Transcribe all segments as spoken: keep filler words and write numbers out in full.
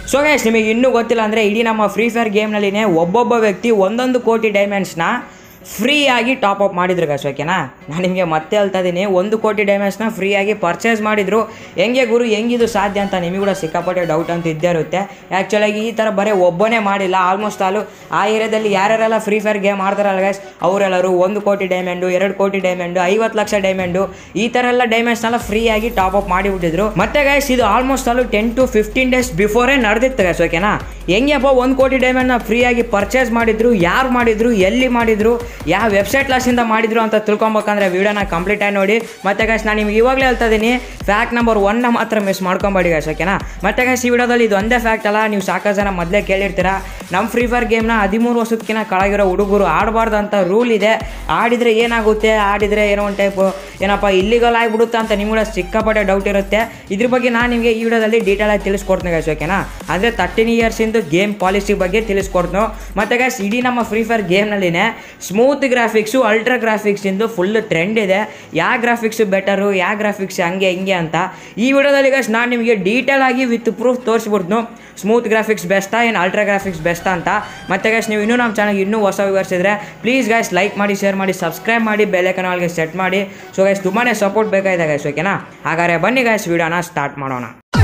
So guys ನಿಮಗೆ ಇನ್ನೂ ಗೊತ್ತಿಲ್ಲ ಅಂದರೆ ಇಡೀ ನಮ್ಮ ಫ್ರೀ ಫೈರ್ ಗೇಮ್ನಲ್ಲಿನೇ ಒಬ್ಬೊಬ್ಬ ವ್ಯಕ್ತಿ ಒಂದೊಂದು ಕೋಟಿ ಡೈಮಂಡ್ಸ್ನ ಫ್ರೀಯಾಗಿ ಟಾಪ್ ಅಪ್ ಮಾಡಿದ್ರು ಗೈಸ್. ಓಕೆನಾ, ನಾನು ನಿಮಗೆ ಮತ್ತೆ ಹೇಳ್ತಾ ಇದ್ದೀನಿ, ಒಂದು ಕೋಟಿ ಡೈಮಂಡ್ಸ್ನ ಫ್ರೀಯಾಗಿ ಪರ್ಚೇಸ್ ಮಾಡಿದ್ರು. ಹೆಂಗೆ ಗುರು ಹೆಂಗಿದು ಸಾಧ್ಯ ಅಂತ ನಿಮಗೆ ಕೂಡ ಸಿಕ್ಕಾಪಟ್ಟೆ ಡೌಟ್ ಅಂತ ಇದ್ದೇ ಇರುತ್ತೆ. ಆ್ಯಕ್ಚುಲಾಗಿ ಈ ಥರ ಬರೀ ಒಬ್ಬನೇ ಮಾಡಿಲ್ಲ, ಆಲ್ಮೋಸ್ಟ್ ಆಲು ಆ ಏರಿಯಾದಲ್ಲಿ ಯಾರ್ಯಾರೆಲ್ಲ ಫ್ರೀ ಫೈರ್ ಗೇಮ್ ಆಡ್ತಾರಲ್ಲ ಗೈಸ್ ಅವರೆಲ್ಲರೂ ಒಂದು ಕೋಟಿ ಡೈಮಂಡು, ಎರಡು ಕೋಟಿ ಡೈಮಂಡು, ಐವತ್ತು ಲಕ್ಷ ಡೈಮಂಡು, ಈ ಥರ ಎಲ್ಲ ಡೈಮಂಡ್ಸ್ನೆಲ್ಲ ಫ್ರೀಯಾಗಿ ಟಾಪ್ ಅಪ್ ಮಾಡಿಬಿಟ್ಟಿದ್ರು. ಮತ್ತೆ ಗೈಸ್ ಇದು almost all ten to fifteen days ಬಿಫೋರೇ ನಡೆದಿತ್ತು ಗೈಸ್. ಓಕೆನಾ, ಹೆಂಗೆಪ್ಪ ಒಂದು ಕೋಟಿ ಡೈಮಂಡ್ನ ಫ್ರೀಯಾಗಿ ಪರ್ಚೇಸ್ ಮಾಡಿದ್ರು, ಯಾರು ಮಾಡಿದ್ರು, ಎಲ್ಲಿ ಮಾಡಿದ್ರು, ಯಾವ ವೆಬ್ಸೈಟ್ ಲಾಸಿಂದ ಮಾಡಿದ್ರು ಅಂತ ತಿಳ್ಕೊಬೇಕಂದ್ರೆ ವೀಡಿಯೋನ ಕಂಪ್ಲೀಟ್ ಆಗಿ ನೋಡಿ. ಮತ್ತೆ ಗೈಸ್ ನಾನು ನಿಮ್ಗೆ ಇವಾಗಲೇ ಹೇಳ್ತಾ ಇದ್ದೀನಿ, ಫ್ಯಾಕ್ಟ್ ನಂಬರ್ ಒನ್ನ ಮಾತ್ರ ಮಿಸ್ ಮಾಡ್ಕೊಬೇಡಿ ಗೈಸ್. ಓಕೆನಾ, ಮತ್ತೆ ಗೈಸ್ ಈ ವಿಡಿಯೋದಲ್ಲಿ ಇದು ಒಂದೇ ಫ್ಯಾಕ್ಟ್ ಅಲ್ಲ, ನೀವು ಸಾಕಷ್ಟು ಜನ ಮೊದಲೇ ಕೇಳಿರ್ತೀರಾ, ನಮ್ಮ ಫ್ರೀ ಫೈರ್ ಗೇಮ್ನ ಹದಿಮೂರು ವರ್ಷಕ್ಕಿಂತ ಕೆಳಗಿರೋ ಹುಡುಗರು ಆಡಬಾರ್ದು ಅಂತ ರೂಲ್ ಇದೆ. ಆಡಿದರೆ ಏನಾಗುತ್ತೆ, ಆಡಿದರೆ ಏನೋ ಒಂದು ಟೈಪ್ ಏನಪ್ಪ ಇಲ್ಲಿಗಲ್ ಆಗಿಬಿಡುತ್ತೆ ಅಂತ ನಿಮ್ಗೆ ಕೂಡ ಸಿಕ್ಕಾಪಟ್ಟೆ ಡೌಟ್ ಇರುತ್ತೆ. ಇದ್ರ ಬಗ್ಗೆ ನಾನು ನಿಮಗೆ ಈ ವಿಡಿಯೋದಲ್ಲಿ ಡೀಟೇಲ್ ಆಗಿ ತಿಳಿಸ್ಕೊಡ್ತೀನಿ ಗೈಸ್. ಓಕೆನಾ, ಅಂದರೆ ತರ್ಟೀನ್ ಇಯರ್ಸಿಂದು ಗೇಮ್ ಪಾಲಿಸಿ ಬಗ್ಗೆ ತಿಳಿಸ್ಕೊಡ್ತೀನಿ. ಮತ್ತೆ ಗೈಸ್ ಇಡೀ ನಮ್ಮ ಫ್ರೀ ಫೈರ್ ಗೇಮ್ನಲ್ಲಿನೇ ಸ್ಮೂತ್ ಗ್ರಾಫಿಕ್ಸು, ಅಲ್ಟ್ರಾ ಗ್ರಾಫಿಕ್ಸ್ ಇಂದು ಫುಲ್ ಟ್ರೆಂಡ್ ಇದೆ. ಯಾವ ಗ್ರಾಫಿಕ್ಸ್ ಬೆಟರು, ಯಾವ ಗ್ರಾಫಿಕ್ಸ್ ಹಂಗೆ ಹಿಂಗೆ ಅಂತ ಈ ವಿಡಿಯೋದಲ್ಲಿ ಗೈಸ್ ನಾನು ನಿಮಗೆ ಡೀಟೇಲ್ ಆಗಿ ವಿತ್ ಪ್ರೂಫ್ ತೋರಿಸ್ಬಿಡ್ತು. ಸ್ಮೂತ್ ಗ್ರಾಫಿಕ್ಸ್ ಬೆಸ್ಟಾ ಏನು ಅಲ್ಟ್ರಾ ಗ್ರಾಫಿಕ್ಸ್ ಬೆಸ್ಟಾ ಅಂತ. ಮತ್ತೆ ಗೈಸ್ ನೀವು ಇನ್ನೂ ನಮ್ಮ ಚಾನಲ್ಗೆ ಇನ್ನೂ ಹೊಸ ವ್ಯೂವರ್ಸ್ ಇದ್ದರೆ ಪ್ಲೀಸ್ ಗೈಸ್ ಲೈಕ್ ಮಾಡಿ, ಶೇರ್ ಮಾಡಿ, ಸಬ್ಸ್ಕ್ರೈಬ್ ಮಾಡಿ, ಬೆಲ್ ಐಕಾನ್ ಆಲ್ಗೆ ಸೆಟ್ ಮಾಡಿ. ಸೊ ಗೈಸ್ ತುಂಬಾ ಸಪೋರ್ಟ್ ಬೇಕಾಗಿದೆ ಗೈಸ್. ಓಕೆನಾ, ಹಾಗಾದ್ರೆ ಬನ್ನಿ ಗೈಸ್ ವಿಡಿಯೋನ ಸ್ಟಾರ್ಟ್ ಮಾಡೋಣ.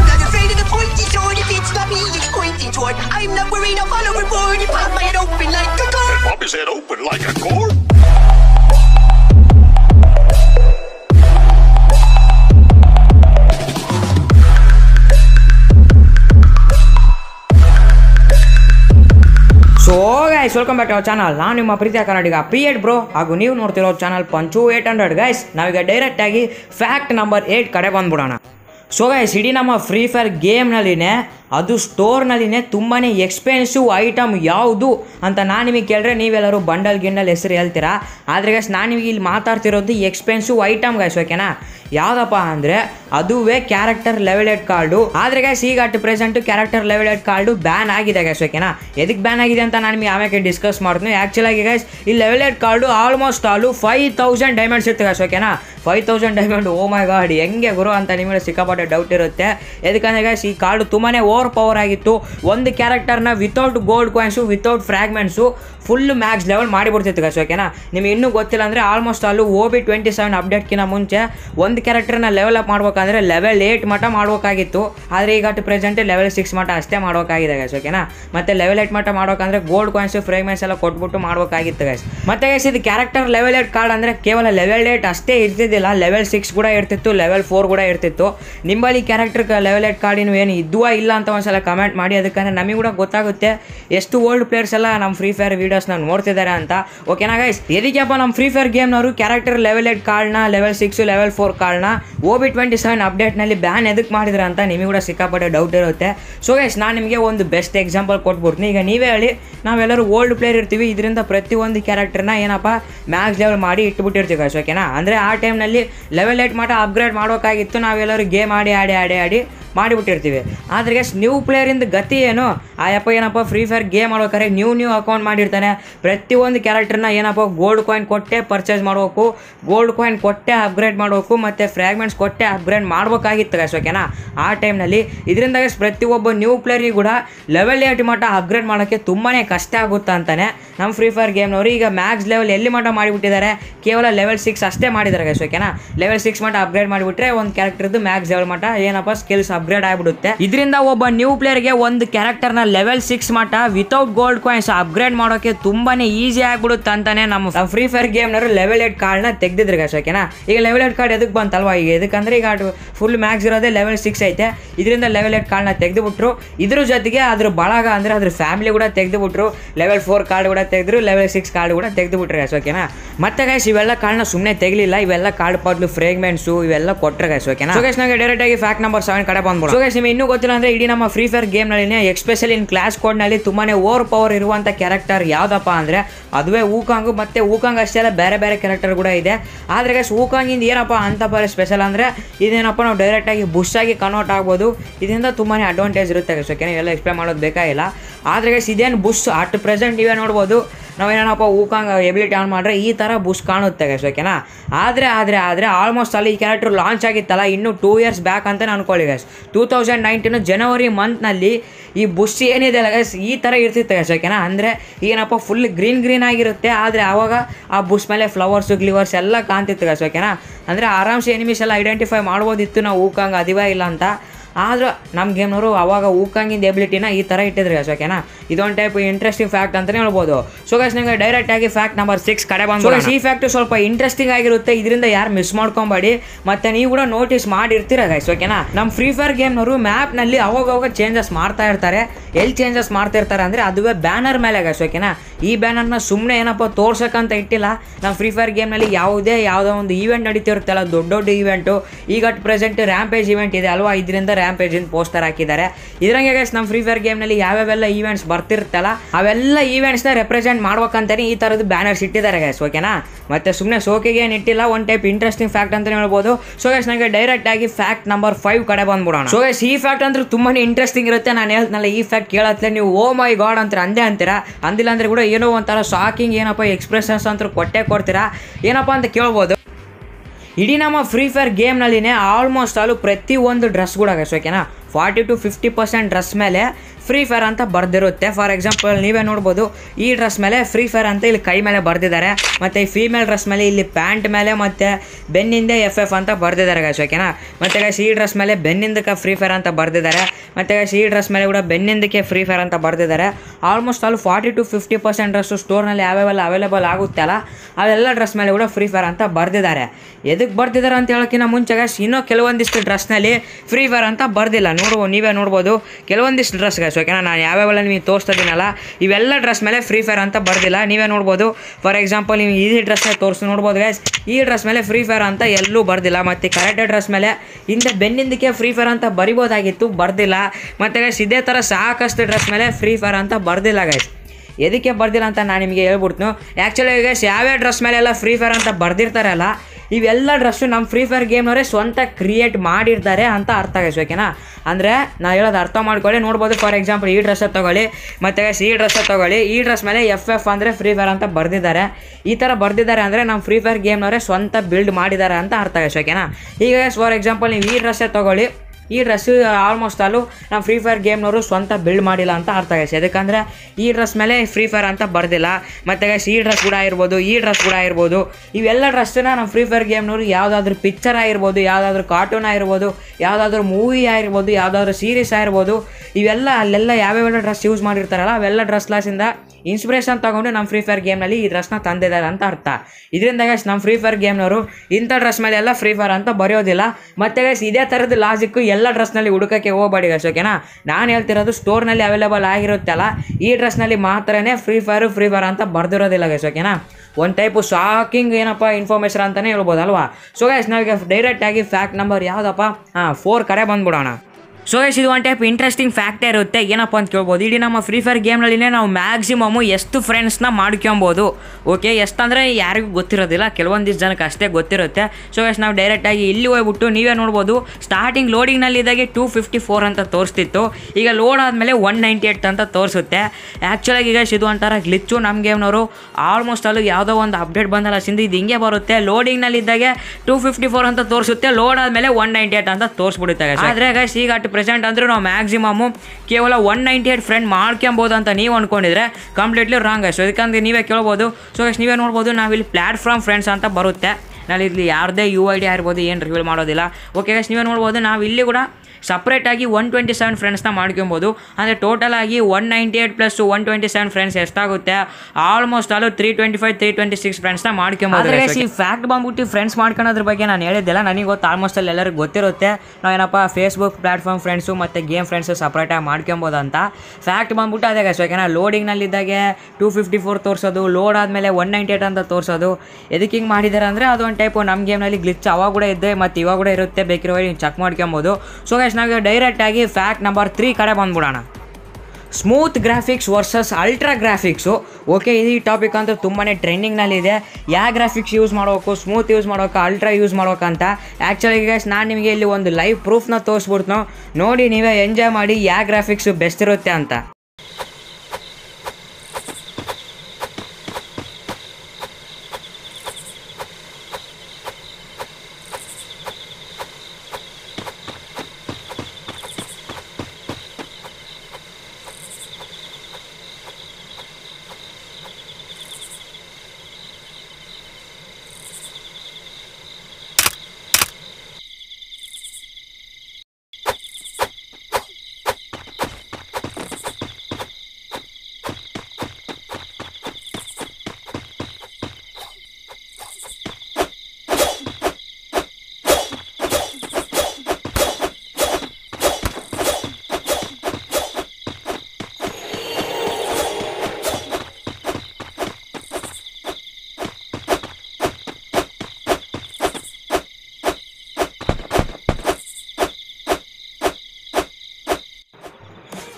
I'm not worried, I'll follow the board. You pop my head open like a car. Pop his head open like a core. So guys welcome back to our channel. ನಾನು ನಿಮ್ಮ ಪ್ರೀತಿಯ ಕನ್ನಡಿಗ P eight bro, ಹಾಗೂ ನೀವು ನೋಡ್ತಿರೋ channel punch eight hundred. Guys ನಾವೀಗ ಡೈರೆಕ್ಟಾಗಿ fact number eight ಕಡೆ ಬಂದ್ಬಿಡೋಣ. ಸೊ ಗೈಸ್ ಇಡೀ ನಮ್ಮ ಫ್ರೀ ಫೈರ್ ಗೇಮ್ನಲ್ಲಿನೇ ಅದು ಸ್ಟೋರ್ನಲ್ಲಿನೇ ತುಂಬಾ ಎಕ್ಸ್ಪೆನ್ಸಿವ್ ಐಟಮ್ ಯಾವುದು ಅಂತ ನಾನು ನಿಮಗೆ ಕೇಳಿದ್ರೆ ನೀವೆಲ್ಲರೂ ಬಂಡಲ್ ಗಿಂಡಲ್ ಹೆಸರು ಹೇಳ್ತೀರಾ. ಆದರೆ ಗೈಸ್ ನಾನು ನಿಮಗೆ ಇಲ್ಲಿ ಮಾತಾಡ್ತಿರೋದು ಎಕ್ಸ್ಪೆನ್ಸಿವ್ ಐಟಮ್ ಗೈಸ್. ಓಕೆನಾ, ಯಾವುದಪ್ಪ ಅಂದರೆ ಅದುವೇ ಕ್ಯಾರೆಕ್ಟರ್ ಲೆವೆಲ್ ಏಟ್ ಕಾರ್ಡು. ಆದರೆ ಗೈಸ್ ಈಗ at present character level eight card ban ಆಗಿದೆ ಗೈಸ್. ಓಕೆನಾ, ಎದಕ್ಕೆ ಬ್ಯಾನ್ ಆಗಿದೆ ಅಂತ ನಾನು ನಿಮಗೆ ಆಮೇಲೆ ಡಿಸ್ಕಸ್ ಮಾಡ್ತೀನಿ. ಆ್ಯಕ್ಚುಲಾಗಿ ಗೈಸ್ ಈ level eight card almost all five thousand diamonds ಇರುತ್ತೆ ಗೈಸ್. ಓಕೆನಾ, five thousand diamond, oh my god ಹೆಂಗೆ ಗುರು ಅಂತ ನಿಮಗೆ ಸಿಕ್ಕಾಪಟ್ಟೆ ಡೌಟ್ ಇರುತ್ತೆ. ಯಾಕಂದರೆ ಗೈಸ್ ಈ ಕಾರ್ಡು ತುಂಬಾ ಓವರ್ ಪವರ್ ಆಗಿತ್ತು. ಒಂದು ಕ್ಯಾರೆಕ್ಟರ್ನ without gold coins, without fragments full max level ಮಾಡಿಬಿಡ್ತಿತ್ತು ಗೈಸ್. ಓಕೆನಾ, ನಿಮಗೆ ಇನ್ನೂ ಗೊತ್ತಿಲ್ಲ ಅಂದರೆ ಆಲ್ಮೋಸ್ಟ್ ಅಲ್ಲೂ ಓ ಬಿ ಟ್ವೆಂಟಿ ಸೆವೆನ್ ಅಪ್ಡೇಟ್ಕಿಂತ ಮುಂಚೆ ಒಂದು ಕ್ಯಾರೆಕ್ಟರ್ನ ಲೆವೆಲ್ ಅಪ್ ಮಾಡ್ಬೇಕಂದ್ರೆ ಲೆವೆಲ್ ಏಟ್ ಮಟ್ಟ ಮಾಡ್ಬೇಕಾಗಿತ್ತು. ಆದರೆ ಈಗ ಅಟ್ ಪ್ರೆಸೆಂಟ್ ಲೆವೆಲ್ ಸಿಕ್ಸ್ ಮಟ್ಟ ಅಷ್ಟೇ ಮಾಡ್ಬೇಕಾಗಿದೆ ಗೈಸ್. ಓಕೆನಾ, ಮತ್ತು ಲೆವೆಲ್ ಏಟ್ ಮಟ್ಟ ಮಾಡ್ಬೇಕಂದ್ರೆ ಗೋಲ್ಡ್ ಕಾಯಿನ್ಸು, ಫ್ರಾಗ್ಮೆಂಟ್ಸ್ ಎಲ್ಲ ಕೊಟ್ಬಿಟ್ಟು ಮಾಡ್ಬೇಕಾಗಿತ್ತು ಗೈಸ್. ಮತ್ತು ಗೈಸ್ ಇದು ಕ್ಯಾರೆಕ್ಟರ್ ಲೆವೆಲ್ ಏಟ್ ಕಾರ್ಡ್ ಅಂದರೆ ಕೇವಲ ಲೆವೆಲ್ ಏಟ್ ಅಷ್ಟೇ ಇರ್ತಿದ್ದಿಲ್ಲ, ಲೆವೆಲ್ ಸಿಕ್ಸ್ ಕೂಡ ಇರ್ತಿತ್ತು, ಲೆವೆಲ್ ಫೋರ್ ಕೂಡ ಇರ್ತಿತ್ತು. ನಿಮ್ಮಲ್ಲಿ ಕ್ಯಾರೆಕ್ಟರ್ ಲೆವೆಲ್ ಏಟ್ ಕಾರ್ಡಿನ ಏನು ಇದ್ವಾ ಇಲ್ಲ ಅಂತ ಒಂದ್ಸಲ ಕಮೆಂಟ್ ಮಾಡಿ. ಅದಕ್ಕಂದ್ರೆ ನಮಗೆ ಕೂಡ ಗೊತ್ತಾಗುತ್ತೆ ಎಷ್ಟು ಓಲ್ಡ್ ಪ್ಲೇಯರ್ಸ್ ಎಲ್ಲ ನಮ್ಮ ಫ್ರೀ ಫೈರ್ ವೀಡಿಯೋಸ್ನ ನೋಡ್ತಿದ್ದಾರೆ ಅಂತ. ಓಕೆನಾ ಗೈಸ್, ಎದಕ್ಕೆಪ್ಪ ನಮ್ಮ ಫ್ರೀ ಫೈರ್ ಗೇಮ್ನವರು ಕ್ಯಾರೆಕ್ಟರ್ ಲೆವೆಲ್ ಏಟ್ ಕಾರ್ಡ್ನ, ಲೆವೆಲ್ ಸಿಕ್ಸ್ ಲೆವೆಲ್ ಫೋರ್ ಕಾರ್ಡ್ನ ಓ ಬಿ ಟ್ವೆಂಟಿ ಸೆವೆನ್ ಅಪ್ಡೇಟ್ನಲ್ಲಿ ಬ್ಯಾನ್ ಎದಕ್ಕೆ ಮಾಡಿದ್ರೆ ಅಂತ ನಿಮಗೆ ಕೂಡ ಸಿಕ್ಕಾಪಟ್ಟೆ ಡೌಟ್ ಇರುತ್ತೆ. ಸೊ ಗೈಸ್ ನಾನು ನಿಮಗೆ ಒಂದು ಬೆಸ್ಟ್ ಎಕ್ಸಾಂಪಲ್ ಕೊಟ್ಬಿಡ್ತೀನಿ. ಈಗ ನೀವೇ ಹೇಳಿ, ನಾವೆಲ್ಲರೂ ಓಲ್ಡ್ ಪ್ಲೇಯರ್ ಇರ್ತೀವಿ, ಇದರಿಂದ ಪ್ರತಿಯೊಂದು ಕ್ಯಾರೆಕ್ಟರ್ನ ಏನಪ್ಪ ಮ್ಯಾಕ್ಸ್ ಲೆವೆಲ್ ಮಾಡಿ ಇಟ್ಬಿಟ್ಟಿರ್ತೀವಿ ಗೈಸ್. ಓಕೆನಾ, ಅಂದರೆ ಆ ಟೈಮ್ನಲ್ಲಿ ಲೆವೆಲ್ ಏಟ್ ಮಟ್ಟ ಅಪ್ಗ್ರೇಡ್ ಮಾಡೋಕ್ಕಾಗಿತ್ತು, ನಾವೆಲ್ಲರೂ ಗೇಮ್ ಆಡಿ ಆಡಿ ಆಡಿ ಆಡಿ ಮಾಡಿಬಿಟ್ಟಿರ್ತೀವಿ. ಆದರೆ ಗೈಸ್ ನ್ಯೂ ಪ್ಲೇಯರಿಂದ ಗತಿ ಏನು, ಆ ಯಪ್ಪ ಏನಪ್ಪ ಫ್ರೀ ಫೈರ್ ಗೇಮ್ ಮಾಡ್ಬೇಕಾದ್ರೆ ನ್ಯೂ ನ್ಯೂ ಅಕೌಂಟ್ ಮಾಡಿರ್ತಾನೆ. ಪ್ರತಿಯೊಂದು ಕ್ಯಾರೆಕ್ಟರ್ನ ಏನಪ್ಪ ಗೋಲ್ಡ್ ಕಾಯಿನ್ ಕೊಟ್ಟೆ ಪರ್ಚೇಸ್ ಮಾಡಬೇಕು, ಗೋಲ್ಡ್ ಕಾಯಿನ್ ಕೊಟ್ಟೆ ಅಪ್ಗ್ರೇಡ್ ಮಾಡಬೇಕು, ಮತ್ತು ಫ್ರಾಗ್ಮೆಂಟ್ಸ್ ಕೊಟ್ಟೆ ಅಪ್ಗ್ರೇಡ್ ಮಾಡಬೇಕಾಗಿತ್ತು ಗೈಸ್. ಓಕೆನಾ, ಆ ಟೈಮ್ನಲ್ಲಿ ಇದರಿಂದ ಗೈಸ್ ಪ್ರತಿಯೊಬ್ಬ ನ್ಯೂ ಪ್ಲೇಯರಿಗೂ ಕೂಡ ಲೆವೆಲ್ ಏಟ್ ಮಟ್ಟ ಅಪ್ಗ್ರೇಡ್ ಮಾಡೋಕ್ಕೆ ತುಂಬಾ ಕಷ್ಟ ಆಗುತ್ತೆ ಅಂತಾನೆ ನಮ್ಮ ಫ್ರೀ ಫೈರ್ ಗೇಮ್ನವರು ಈಗ ಮ್ಯಾಕ್ಸ್ ಲೆವೆಲ್ ಎಲ್ಲಿ ಮಟ್ಟ ಮಾಡಿಬಿಟ್ಟಿದ್ದಾರೆ, ಕೇವಲ ಲೆವೆಲ್ ಸಿಕ್ಸ್ ಅಷ್ಟೇ ಮಾಡಿದ್ದಾರೆ ಗೈಸ್. ಓಕೆನಾ, ಲೆವೆಲ್ ಸಿಕ್ಸ್ ಮಟ್ಟ ಅಪ್ಗ್ರೇಡ್ ಮಾಡಿಬಿಟ್ರೆ ಒಂದು ಕ್ಯಾರೆಕ್ಟರ್ದು ಮ್ಯಾಕ್ಸ್ ಲೆವೆಲ್ ಮಟ್ಟ ಏನಪ್ಪ ಸ್ಕಿಲ್ಸ್ ಅಪ್ಗ್ರೇಡ್ ಆಗಿಬಿಡುತ್ತೆ. ಇದರಿಂದ ಒಬ್ಬ ನ್ಯೂ ಪ್ಲೇಯರ್ಗೆ ಒಂದು ಕ್ಯಾರೆಕ್ಟರ್ನ ಲೆವೆಲ್ ಸಿಕ್ಸ್ ಮಟ್ಟ ವಿತೌಟ್ ಗೋಲ್ಡ್ ಕಾಯಿನ್ಸ್ ಅಪ್ಗ್ರೇಡ್ ಮಾಡೋಕೆ ತುಂಬಾನೇ ಈಸಿ ಆಗಿಬಿಡುತ್ತೆ ಅಂತಾನೆ ನಮ್ಮ ಫ್ರೀ ಫೈರ್ ಗೇಮ್ನವರು ಲೆವೆಲ್ ಏಟ್ ಕಾರ್ಡ್ನ ತೆಗೆದಿದ್ರು ಗೈಸ್. ಓಕೆನಾ, ಈಗ ಲೆವೆಲ್ ಏಟ್ ಕಾರ್ಡ್ ಎದಕ್ಕೆ ಬಂತಲ್ವಾ, ಈಗ ಎದಕ್ಕಂದ್ರೆ ಈಗ ಫುಲ್ ಮ್ಯಾಕ್ಸ್ ಇರೋದೇ ಲೆವೆಲ್ ಸಿಕ್ಸ್ ಐತೆ. ಇದರಿಂದ ಲೆವೆಲ್ ಏಟ್ ಕಾರ್ಡ್ನ ತೆಗೆದುಬಿಟ್ರು. ಇದ್ರ ಜೊತೆಗೆ ಅದ್ರ ಬಳಗ ಅಂದರೆ ಅದ್ರ ಫ್ಯಾಮಿಲಿ ಕೂಡ ತೆಗೆದುಬಿಟ್ರು. ಲೆವೆಲ್ ಫೋರ್ ಕಾರ್ಡ್ ಕೂಡ ತೆಗೆದ್ರು, ಲೆವೆಲ್ ಸಿಕ್ಸ್ ಕಾರ್ಡ್ ಕೂಡ ತೆಗೆದುಬಿಟ್ರು ಗೈಸ್. ಓಕೆನಾ, ಮತ್ತೆ ಗೈಸ್ ಇವೆಲ್ಲ ಕಾರ್ಡ್ನ ಸುಮ್ಮನೆ ತೆಗಲಿಲ್ಲ, ಇವೆಲ್ಲ ಕಾರ್ಡ್ ಪಾಡ್ಲು ಫ್ರಾಗ್ಮೆಂಟ್ಸು ಇವೆಲ್ಲ ಕೊಟ್ಟರೆ ಗೈಸ್. ಓಕೆನಾ, ಸೊ ಗೈಸ್ ನನಗೆ ಡೈರೆಕ್ಟ್ ಆಗಿ ಫ್ಯಾಕ್ಟ್ ನಂಬರ್ ಸೆವೆನ್ ಕಡೆ ಬಂದ್ಬಿಡು. ಸೊ ಗೈಸ್ ನಿಮಗೆ ಇನ್ನೂ ಗೊತ್ತಿಲ್ಲ ಅಂದರೆ ಇಡೀ ನಮ್ಮ ಫ್ರೀ ಫೈರ್ ಗೇಮ್ನಲ್ಲಿ ಎಕ್ಸ್ಪೆಷಲಿ ಇನ್ ಕ್ಲಾಸ್ ಕೋಡ್ನಲ್ಲಿ ತುಂಬಾ ಓವರ್ ಪವರ್ ಇರುವಂಥ ಕ್ಯಾರೆಕ್ಟರ್ ಯಾವುದಪ್ಪ ಅಂದರೆ ಅದುವೇ ಊಕಾಂಗು. ಮತ್ತು ಊಕಾಂಗ್ ಅಷ್ಟೇ ಅಲ್ಲ, ಬೇರೆ ಬೇರೆ ಕ್ಯಾರೆಕ್ಟರ್ ಕೂಡ ಇದೆ. ಆದರೆ ಗೈಸ್ ಊಕಾಂಗಿಂದ ಏನಪ್ಪ ಅಂತ ಬರೀ ಸ್ಪೆಷಲ್ ಅಂದರೆ ಇದೇನಪ್ಪ ನಾವು ಡೈರೆಕ್ಟಾಗಿ ಬುಷ್ ಆಗಿ ಕನ್ವರ್ಟ್ ಆಗ್ಬೋದು. ಇದರಿಂದ ತುಂಬಾ ಅಡ್ವಾಂಟೇಜ್ ಇರುತ್ತೆ ಗೈಸ್. ಓಕೆನಾ, ಇವೆಲ್ಲ ಎಕ್ಸ್ಪ್ಲೇನ್ ಮಾಡೋದು ಬೇಕಾಗಿಲ್ಲ. ಆದರೆ ಗೈಸ್ ಇದೇನು ಬುಷ್ ಅಟ್ ಪ್ರೆಸೆಂಟ್ ನೀವೇ ನೋಡ್ಬೋದು ನಾವೇನಪ್ಪ ಊಕಂಗ್ ಎಬಿಲಿಟಿ ಆನ್ ಮಾಡಿದ್ರೆ ಈ ಥರ ಬೂಸ್ಟ್ ಕಾಣುತ್ತೆ ಗೈಸ್ ಓಕೆನಾ. ಆದರೆ ಆದರೆ ಆದರೆ ಆಲ್ಮೋಸ್ಟ್ ಅಲ್ಲಿ ಈ ಕ್ಯಾರೆಕ್ಟರ್ ಲಾಂಚ್ ಆಗಿತ್ತಲ್ಲ ಇನ್ನೂ ಟೂ ಇಯರ್ಸ್ ಬ್ಯಾಕ್ ಅಂತ ಅನ್ಕೊಳ್ಳಿ ಗೈಸ್. ಟೂ ತೌಸಂಡ್ ನೈನ್ಟೀನು ಜನವರಿ ಮಂತ್ನಲ್ಲಿ ಈ ಬುಷ್ ಏನಿದೆ ಅಲ್ಲ ಗೈಸ್ ಈ ಥರ ಇರ್ತಿತ್ತು ಗೈಸ್ ಓಕೆನಾ. ಅಂದರೆ ಏನಪ್ಪ ಫುಲ್ ಗ್ರೀನ್ ಗ್ರೀನ್ ಆಗಿರುತ್ತೆ, ಆದರೆ ಆವಾಗ ಆ ಬುಷ್ ಮೇಲೆ ಫ್ಲವರ್ಸು ಗ್ಲಿವರ್ಸ್ ಎಲ್ಲ ಕಾಣ್ತಿತ್ತು ಗೈಸ್ ಓಕೆನಾ. ಅಂದರೆ ಆರಾಮ್ಸೆ ಎನಿಮೀಸ್ ಎಲ್ಲ ಐಡೆಂಟಿಫೈ ಮಾಡ್ಬೋದಿತ್ತು ನಾವು ಊಕಂಗ್ ಅದಿವೇ ಇಲ್ಲ ಅಂತ. ಆದ್ರೆ ನಮ್ಮ ಗೇಮ್ನವರು ಅವಾಗ ಊಕಂಗಿಂದ ಎಬಿಲಿಟಿನ ಈ ಥರ ಇಟ್ಟಿದ್ರು ಗೈಸ್ ಓಕೆನಾ. ಇದೊಂದು ಟೈಪ್ ಇಂಟ್ರೆಸ್ಟಿಂಗ್ ಫ್ಯಾಕ್ಟ್ ಅಂತಲೇ ಹೇಳ್ಬೋದು. ಸೊ ಗೈಸ್ ನಿಮಗೆ ಡೈರೆಕ್ಟಾಗಿ ಫ್ಯಾಕ್ಟ್ ನಂಬರ್ ಸಿಕ್ಸ್ ಕಡೆ ಬಂದು ಈ ಫ್ಯಾಕ್ಟು ಸ್ವಲ್ಪ ಇಂಟ್ರೆಸ್ಟಿಂಗ್ ಆಗಿರುತ್ತೆ, ಇದರಿಂದ ಯಾರು ಮಿಸ್ ಮಾಡ್ಕೊಬೇಡಿ. ಮತ್ತು ನೀವು ಕೂಡ ನೋಟಿಸ್ ಮಾಡಿರ್ತೀರ ಗೈಸ್ ಓಕೆನಾ. ನಮ್ಮ ಫ್ರೀ ಫೈರ್ ಗೇಮ್ನವರು ಮ್ಯಾಪ್ನಲ್ಲಿ ಅವಾಗ ಅವಾಗ ಚೇಂಜಸ್ ಮಾಡ್ತಾ ಇರ್ತಾರೆ. ಎಲ್ಲಿ ಚೇಂಜಸ್ ಮಾಡ್ತಾ ಇರ್ತಾರೆ ಅಂದರೆ ಅದುವೇ ಬ್ಯಾನರ್ ಮೇಲೆ ಗೈಸ್ ಓಕೆನಾ. ಈ ಬ್ಯಾನರ್ನ ಸುಮ್ಮನೆ ಏನಪ್ಪ ತೋರ್ಸೋಕ್ಕಂತ ಇಟ್ಟಿಲ್ಲ. ನಮ್ಮ ಫ್ರೀ ಫೈರ್ ಗೇಮ್ನಲ್ಲಿ ಯಾವುದೇ ಯಾವುದೋ ಒಂದು ಈವೆಂಟ್ ನಡೀತಿರುತ್ತಲ್ಲ ದೊಡ್ಡ ದೊಡ್ಡ ಈವೆಂಟು, ಈಗ ಅಟ್ ಪ್ರೆಸೆಂಟ್ ರ್ಯಾಂಪೇಜ್ ಈವೆಂಟ್ ಇದೆ ಅಲ್ವಾ, ಇದರಿಂದ ರ್ಯಾಂಪೇಜಿಂದ ಪೋಸ್ಟರ್ ಹಾಕಿದ್ದಾರೆ. ಇದರಂಗೆ ಗೈಸ್ ನಮ್ಮ ಫ್ರೀ ಫೈರ್ ಗೇಮ್ನಲ್ಲಿ ಯಾವ್ಯಾವೆಲ್ಲ ಈವೆಂಟ್ಸ್ ಬರ್ತಿರುತ್ತಲ್ಲ ಅವೆಲ್ಲ ಈವೆಂಟ್ಸ್ನ ರೆಪ್ರೆಸೆಂಟ್ ಮಾಡ್ಬೇಕಂತಾನೆ ಈ ಥರದ್ದು ಬ್ಯಾನರ್ಸ್ ಇಟ್ಟಿದ್ದಾರೆ ಗೈಸ್ ಓಕೆನಾ. ಮತ್ತು ಸುಮ್ಮನೆ ಸೋಕಿಗೆ ಏನು ಇಟ್ಟಿಲ್ಲ, ಒಂದು ಟೈಪ್ ಇಂಟ್ರೆಸ್ಟಿಂಗ್ ಫ್ಯಾಕ್ಟ್ ಅಂತಲೇ ಹೇಳ್ಬೋದು. ಸೊ ಗೈಸ್ ನನಗೆ ಡೈರೆಕ್ಟ್ ಆಗಿ ಫ್ಯಾಕ್ಟ್ ನಂಬರ್ ಫೈವ್ ಕಡೆ ಬಂದ್ಬಿಡೋಣ. ಸೊ ಗೈಸ್ ಈ ಫ್ಯಾಕ್ಟ್ ಅಂದ್ರೆ ತುಂಬಾ ಇಂಟ್ರೆಸ್ಟಿಂಗ್ ಇರುತ್ತೆ. ನಾನು ಹೇಳ್ತನಲ್ಲ ಈ ಫ್ಯಾಕ್ಟ್ ಕೇಳತ್ಲೆ ನೀವು ಓ ಮೈ ಗಾಡ್ ಅಂತ ಅಂದೇ ಅಂತೀರಾ, ಅಂದಿಲ್ಲ ಅಂದರೆ ಕೂಡ ಏನೋ ಒಂಥರ ಶಾಕಿಂಗ್ ಏನಪ್ಪ ಎಕ್ಸ್ಪ್ರೆಷನ್ಸ್ ಅಂತ ಕೊಟ್ಟೆ ಕೊಡ್ತೀರಾ ಏನಪ್ಪ ಅಂತ ಕೇಳ್ಬೋದು. ಇಡೀ ನಮ್ಮ ಫ್ರೀ ಫೈರ್ ಗೇಮ್ನಲ್ಲಿನೇ ಆಲ್ಮೋಸ್ಟ್ ಆಲು ಪ್ರತಿಯೊಂದು ಡ್ರೆಸ್ಗಳು ಗೈಸ್ ಓಕೆನಾ forty to fifty percent dress ಮೇಲೆ ಫ್ರೀ ಫೈರ್ ಅಂತ ಬರ್ದಿರುತ್ತೆ. ಫಾರ್ ಎಕ್ಸಾಂಪಲ್ ನೀವೇ ನೋಡ್ಬೋದು ಈ ಡ್ರೆಸ್ ಮೇಲೆ ಫ್ರೀ ಫೈರ್ ಅಂತ ಇಲ್ಲಿ ಕೈ ಮೇಲೆ ಬರ್ದಿದ್ದಾರೆ, ಮತ್ತು ಈ ಫೀಮೇಲ್ ಡ್ರೆಸ್ ಮೇಲೆ ಇಲ್ಲಿ ಪ್ಯಾಂಟ್ ಮೇಲೆ ಮತ್ತು ಬೆನ್ನಿಂದೆ ಎಫ್ ಎಫ್ ಅಂತ ಬರ್ದಿದ್ದಾರೆ ಗೈಸ್ ಓಕೆನಾ. ಮತ್ತು ಗೈಸ್ ಈ ಡ್ರೆಸ್ ಮೇಲೆ ಬೆನ್ನಿಂದಕ್ಕೆ ಫ್ರೀ ಫೈರ್ ಅಂತ ಬರ್ದಿದ್ದಾರೆ, ಮತ್ತು ಗೈಸ್ ಈ ಡ್ರೆಸ್ ಮೇಲೆ ಕೂಡ ಬೆನ್ನಿಂದಕ್ಕೆ ಫ್ರೀ ಫೈರ್ ಅಂತ ಬರ್ದಿದ್ದಾರೆ. Almost all forty to fifty percent dress ಸ್ಟೋರ್ನಲ್ಲಿ ಯಾವ್ಯಾವೆಲ್ಲ ಅವೈಲೇಬಲ್ ಆಗುತ್ತೆ ಅಲ್ಲ ಅವೆಲ್ಲ ಡ್ರೆಸ್ ಮೇಲೆ ಕೂಡ ಫ್ರೀ ಫೈರ್ ಅಂತ ಬರ್ದಿದ್ದಾರೆ. ಎದಕ್ಕೆ ಬರ್ದಿದ್ದಾರೆ ಅಂತ ಹೇಳೋಕ್ಕಿಂತ ಮುಂಚೆ ಗೈಸ್ ಇನ್ನೂ ಕೆಲವೊಂದಿಷ್ಟು ಡ್ರೆಸ್ನಲ್ಲಿ ಫ್ರೀ ಫೈರ್ ಅಂತ ಬರ್ದಿಲ್ಲ. ನೋಡ್ಬೋದು ನೀವೇ ನೋಡ್ಬೋದು ಕೆಲವೊಂದಿಷ್ಟು ಡ್ರೆಸ್ ಗೈಸ್ ಓಕೆನಾ. ನಾನು ಯಾವ್ಯಾವೆಲ್ಲ ನಿಮಗೆ ತೋರಿಸ್ತಾ ಇದ್ದೀನಲ್ಲ ಇವೆಲ್ಲ ಡ್ರೆಸ್ ಮೇಲೆ ಫ್ರೀ ಫೈರ್ ಅಂತ ಬರ್ದಿಲ್ಲ, ನೀವೇ ನೋಡ್ಬೋದು. ಫಾರ್ ಎಕ್ಸಾಂಪಲ್ ನೀವು ಈ ಡ್ರೆಸ್ನ ತೋರಿಸಿ ನೋಡ್ಬೋದು ಗೈಸ್, ಈ ಡ್ರೆಸ್ ಮೇಲೆ ಫ್ರೀ ಫೈರ್ ಅಂತ ಎಲ್ಲೂ ಬರ್ದಿಲ್ಲ. ಮತ್ತು ಕರೆಕ್ಟ್ ಡ್ರೆಸ್ ಮೇಲೆ ಹಿಂದೆ ಬೆನ್ನಿಂದಕ್ಕೆ ಫ್ರೀ ಫೈರ್ ಅಂತ ಬರಿಬೋದಾಗಿತ್ತು, ಬರ್ದಿಲ್ಲ. ಮತ್ತು ಗೈಸ್ ಇದೇ ಥರ ಸಾಕಷ್ಟು ಡ್ರೆಸ್ ಮೇಲೆ ಫ್ರೀ ಫೈರ್ ಅಂತ ಬರ್ದಿಲ್ಲ ಗೈಸ್. ಎದಕ್ಕೆ ಬರ್ದಿಲ್ಲ ಅಂತ ನಾನು ನಿಮಗೆ ಹೇಳ್ಬಿಡ್ತೀನಿ. ಆ್ಯಕ್ಚುಲಿ ಗೈಸ್ ಯಾವ್ಯಾವ ಡ್ರೆಸ್ ಮೇಲೆಲ್ಲ ಫ್ರೀ ಫೈರ್ ಅಂತ ಬರ್ದಿರ್ತಾರಲ್ಲ ಇವೆಲ್ಲ ಡ್ರೆಸ್ಸು ನಮ್ಮ ಫ್ರೀ ಫೈರ್ ಗೇಮ್ನವರೇ ಸ್ವಂತ ಕ್ರಿಯೇಟ್ ಮಾಡಿರ್ತಾರೆ ಅಂತ ಅರ್ಥ ಗೈಸ್ ಓಕೆನಾ. ಅಂದರೆ ನಾನು ಹೇಳೋದು ಅರ್ಥ ಮಾಡ್ಕೊಳ್ಳಿ. ನೋಡ್ಬೋದು ಫಾರ್ ಎಕ್ಸಾಂಪಲ್ ಈ ಡ್ರೆಸ್ಸೇ ತೊಗೊಳ್ಳಿ, ಮತ್ತು ಗೈಸ್ ಈ ಡ್ರೆಸ್ಸೇ ತೊಗೊಳ್ಳಿ, ಈ ಡ್ರೆಸ್ ಮೇಲೆ ಎಫ್ ಎಫ್ ಅಂದರೆ ಫ್ರೀ ಫೈರ್ ಅಂತ ಬರ್ದಿದ್ದಾರೆ. ಈ ಥರ ಬರ್ದಿದ್ದಾರೆ ಅಂದರೆ ನಮ್ಮ ಫ್ರೀ ಫೈರ್ ಗೇಮ್ನವರೇ ಸ್ವಂತ ಬಿಲ್ಡ್ ಮಾಡಿದ್ದಾರೆ ಅಂತ ಅರ್ಥ ಗೈಸ್ ಓಕೆನಾ. ಈಗ ಗೈಸ್ ಫಾರ್ ಎಕ್ಸಾಂಪಲ್ ನೀವು ಈ ಡ್ರೆಸ್ಸೇ ತೊಗೊಳ್ಳಿ, ಈ ಡ್ರೆಸ್ಸು ಆಲ್ಮೋಸ್ಟ್ ಅಲ್ಲೂ ನಮ್ಮ ಫ್ರೀ ಫೈರ್ ಗೇಮ್ನವರು ಸ್ವಂತ ಬಿಲ್ಡ್ ಮಾಡಿಲ್ಲ ಅಂತ ಅರ್ಥ ಗೈಸ್. ಯಾಕಂದರೆ ಈ ಡ್ರೆಸ್ ಮೇಲೆ ಫ್ರೀ ಫೈರ್ ಅಂತ ಬರ್ದಿಲ್ಲ. ಮತ್ತು ಗೈಸ್ ಈ ಡ್ರೆಸ್ ಕೂಡ ಇರ್ಬೋದು, ಈ ಡ್ರೆಸ್ ಕೂಡ ಇರ್ಬೋದು, ಇವೆಲ್ಲ ಡ್ರೆಸ್ಸನ್ನ ನಮ್ಮ ಫ್ರೀ ಫೈರ್ ಗೇಮ್ನವರು ಯಾವುದಾದ್ರೂ ಪಿಕ್ಚರ್ ಆಗಿರ್ಬೋದು, ಯಾವುದಾದ್ರೂ ಕಾರ್ಟೂನ್ ಆಗಿರ್ಬೋದು, ಯಾವುದಾದ್ರೂ ಮೂವಿ ಆಗಿರ್ಬೋದು, ಯಾವುದಾದ್ರೂ ಸೀರೀಸ್ ಆಗಿರ್ಬೋದು, ಇವೆಲ್ಲ ಅಲ್ಲೆಲ್ಲ ಯಾವ್ಯಾವೆಲ್ಲ ಡ್ರೆಸ್ ಯೂಸ್ ಮಾಡಿರ್ತಾರಲ್ಲ ಅವೆಲ್ಲ ಡ್ರೆಸ್ ಕ್ಲಾಸಿಂದ ಇನ್ಸ್ಪಿರೇಷನ್ ತೊಗೊಂಡು ನಮ್ಮ ಫ್ರೀ ಫೈರ್ ಗೇಮ್ನಲ್ಲಿ ಈ ಡ್ರೆಸ್ನ ತಂದಿದ್ದಾರೆ ಅಂತ ಅರ್ಥ. ಇದರಿಂದ ಗೈಸ್ ನಮ್ಮ ಫ್ರೀ ಫೈರ್ ಗೇಮ್ನವರು ಇಂಥ ಡ್ರೆಸ್ ಮೇಲೆ ಎಲ್ಲ ಫ್ರೀ ಫೈರ್ ಅಂತ ಬರೆಯೋದಿಲ್ಲ. ಮತ್ತು ಗೈಸ್ ಇದೇ ಥರದ ಲಾಜಿಕ್ಕು ಎಲ್ಲ ಡ್ರೆಸ್ನಲ್ಲಿ ಹುಡುಕಕ್ಕೆ ಹೋಗಬೇಡಿ ಗೈಸ್ ಓಕೆನಾ. ನಾನು ಹೇಳ್ತಿರೋದು ಸ್ಟೋರ್ನಲ್ಲಿ ಅವೈಲೇಬಲ್ ಆಗಿರುತ್ತಲ್ಲ ಈ ಡ್ರೆಸ್ನಲ್ಲಿ ಮಾತ್ರನೇ ಫ್ರೀ ಫೈರು ಫ್ರೀ ಫೈರ್ ಅಂತ ಬರ್ದಿರೋದಿಲ್ಲ ಗೈಸ್ ಓಕೆನಾ. ಒಂದು ಟೈಪು ಶಾಕಿಂಗ್ ಏನಪ್ಪ ಇನ್ಫಾರ್ಮೇಷನ್ ಅಂತಲೇ ಹೇಳ್ಬೋದಲ್ವಾ. ಸೊ ಗೈಸ್ ನಾವೀಗ ಡೈರೆಕ್ಟಾಗಿ ಫ್ಯಾಕ್ಟ್ ನಂಬರ್ ಯಾವುದಪ್ಪ ಹಾಂ ಫೋರ್ ಕಡೆ ಬಂದ್ಬಿಡೋಣ. ಸೊ ಗೈಸ್ ಇದು ಒಂದು ಟೈಪ್ ಇಂಟ್ರೆಸ್ಟಿಂಗ್ ಫ್ಯಾಕ್ಟೇ ಇರುತ್ತೆ. ಏನಪ್ಪ ಅಂತ ಕೇಳ್ಬೋದು, ಇಡೀ ನಮ್ಮ ಫ್ರೀ ಫೈರ್ ಗೇಮ್ನಲ್ಲಿನೇ ನಾವು ಮ್ಯಾಕ್ಸಿಮಮ್ಮು ಎಷ್ಟು ಫ್ರೆಂಡ್ಸ್ನ ಮಾಡ್ಕೊಬೋದು. ಓಕೆ, ಎಷ್ಟಂದರೆ ಯಾರಿಗೂ ಗೊತ್ತಿರೋದಿಲ್ಲ, ಕೆಲವೊಂದಿಷ್ಟು ಜನಕ್ಕೆ ಅಷ್ಟೇ ಗೊತ್ತಿರುತ್ತೆ. ಸೊ ಗೈಸ್ ನಾವು ಡೈರೆಕ್ಟಾಗಿ ಇಲ್ಲಿ ಹೋಗ್ಬಿಟ್ಟು ನೀವೇ ನೋಡ್ಬೋದು ಸ್ಟಾರ್ಟಿಂಗ್ ಲೋಡಿಂಗ್ನಲ್ಲಿದ್ದಾಗೆ ಟೂ ಫಿಫ್ಟಿ ಫೋರ್ ಅಂತ ತೋರಿಸ್ತಿತ್ತು, ಈಗ ಲೋಡ್ ಆದಮೇಲೆ ಒನ್ ನೈಂಟಿ ಏಟ್ ಅಂತ ತೋರಿಸುತ್ತೆ. ಆ್ಯಕ್ಚುಲಾಗಿ ಗೈಸ್ ಇದು ಒಂಥರ ಗ್ಲಿಚ್ಚು. ನಮ್ಮ ಗೇಮ್ನವರು ಆಲ್ಮೋಸ್ಟ್ ಅಲ್ಲಿ ಯಾವುದೋ ಒಂದು ಅಪ್ಡೇಟ್ ಬಂದಲ್ಲ ಸಿಂದ ಇದು ಹಿಂಗೆ ಬರುತ್ತೆ, ಲೋಡಿಂಗ್ನಲ್ಲಿದ್ದಾಗೆ ಟೂ ಫಿಫ್ಟಿ ಫೋರ್ ಅಂತ ತೋರಿಸುತ್ತೆ, ಲೋಡ್ ಆದಮೇಲೆ ಒನ್ ನೈಂಟಿ ಏಟ್ ಅಂತ ತೋರಿಸ್ಬಿಡುತ್ತೆ. ಆದರೆ ಗೈಸ್ ಈಗ ಅಟ್ ಪ್ರೆಸೆಂಟ್ ಅಂದರೆ ನಾವು ಮ್ಯಾಕ್ಸಿಮಮ್ಮು ಕೇವಲ ಒನ್ ನೈಂಟಿ ಏಟ್ ಫ್ರೆಂಡ್ ಮಾಡ್ಕೊಬೋದು ಅಂತ ನೀವು ಅಂದ್ಕೊಂಡಿದ್ರೆ ಕಂಪ್ಲೀಟ್ಲಿ ರಾಂಗ್ ಆಯ್ತು. ಅದಕ್ಕಂದ್ರೆ ನೀವೇ ಕೇಳ್ಬೋದು. ಸೊ ಗೈಸ್ ನೀವೇ ನೋಡ್ಬೋದು ನಾವಿಲ್ಲಿ ಪ್ಲ್ಯಾಟ್ಫಾರ್ಮ್ ಫ್ರೆಂಡ್ಸ್ ಅಂತ ಬರುತ್ತೆ. ನಾನು ಇಲ್ಲಿ ಯಾರದೇ ಯು ಐ ಡಿ ಆಗಿರ್ಬೋದು ಏನು ರಿವೀಲ್ ಮಾಡೋದಿಲ್ಲ. ಓಕೆ ಗೈಸ್ ನೀವೇ ನೋಡ್ಬೋದು ನಾವು ಇಲ್ಲಿ ಕೂಡ ಸಪ್ರೇಟಾಗಿ ಒನ್ ಟ್ವೆಂಟಿ ಸೆವೆನ್ ಫ್ರೆಂಡ್ಸ್ನ ಮಾಡ್ಕೊಬೋದು. ಅಂದರೆ ಟೋಟಲ್ ಆಗಿ one ninety eight plus one twenty seven friends ಎಷ್ಟಾಗುತ್ತೆ almost all three twenty five three twenty six ಫ್ರೆಂಡ್ಸ್ನ ಮಾಡ್ಕೊಬೋದು. ಈ ಫ್ಯಾಕ್ಟ್ ಬಂದ್ಬಿಟ್ಟು ಫ್ರೆಂಡ್ಸ್ ಮಾಡ್ಕೊಳೋದ್ರ ಬಗ್ಗೆ ನಾನು ಹೇಳಿದ್ದಿಲ್ಲ, ನನಗೆ ಗೊತ್ತು ಆಲ್ಮೋಸ್ಟ್ ಅಲ್ಲಿ ಎಲ್ಲರಿಗೂ ಗೊತ್ತಿರುತ್ತೆ. ನಾವೇನಪ್ಪ ಫೇಸ್ಬುಕ್ ಪ್ಲಾಟ್ಫಾರ್ಮ್ ಫ್ರೆಂಡ್ಸು ಮತ್ತು ಗೇಮ್ ಫ್ರೆಂಡ್ಸು ಸಪ್ರೇಟಾಗಿ ಮಾಡ್ಕೊಬೋದು ಅಂತ. ಫ್ಯಾಕ್ಟ್ ಬಂದ್ಬಿಟ್ಟು ಅದೇ ಗೈಸ್ ಓಕೆನಾ. ಲೋಡಿಂಗ್ನಲ್ಲಿದ್ದಾಗೆ ಟೂ ಫಿಫ್ಟಿ ಫೋರ್ ತೋರಿಸೋದು, ಲೋಡ್ ಆದಮೇಲೆ ಒನ್ ನೈಂಟಿ ಏಟ್ ಅಂತ ತೋರಿಸೋದು, ಎದಕ್ಕೆ ಹಿಂಗೆ ಮಾಡಿದ್ದಾರೆ ಅಂದರೆ ಅದೊಂದು ಟೈಪು ನಮ್ಮ ಗೇಮ್ನಲ್ಲಿ ಗ್ಲಿಚ್ ಅವಾಗ ಕೂಡ ಇದೆ ಮತ್ತು ಇವಾಗ ಕೂಡ ಇರುತ್ತೆ, ಬೇಕಿರೋ ನೀವು ಚೆಕ್ ಮಾಡ್ಕೊಬೋದು. ಸೊ ಗೈಸ್ ನಾವು ಡೈರೆಕ್ಟಾಗಿ ಫ್ಯಾಕ್ಟ್ ನಂಬರ್ ತ್ರೀ ಕಡೆ ಬಂದ್ಬಿಡೋಣ. Smooth graphics versus ultra graphics. Okay, ಈ ಟಾಪಿಕ್ ಅಂತೂ ತುಂಬಾ ಟ್ರೆಂಡಿಂಗ್ನಲ್ಲಿದೆ. ಯಾವ ಗ್ರಾಫಿಕ್ಸ್ ಯೂಸ್ ಮಾಡಬೇಕು, ಸ್ಮೂತ್ ಯೂಸ್ ಮಾಡೋಕೆ ಅಲ್ಟ್ರಾ ಯೂಸ್ ಮಾಡೋಕ್ಕಂತ. ಆ್ಯಕ್ಚುಲಿ ಗೈಸ್ ನಾನು ನಿಮಗೆ ಇಲ್ಲಿ ಒಂದು ಲೈವ್ ಪ್ರೂಫ್ನ ತೋರಿಸ್ಬಿಡ್ತು, ನೋಡಿ ನೀವೇ ಎಂಜಾಯ್ ಮಾಡಿ ಯಾವ ಗ್ರಾಫಿಕ್ಸು ಬೆಸ್ಟ್ ಇರುತ್ತೆ ಅಂತ.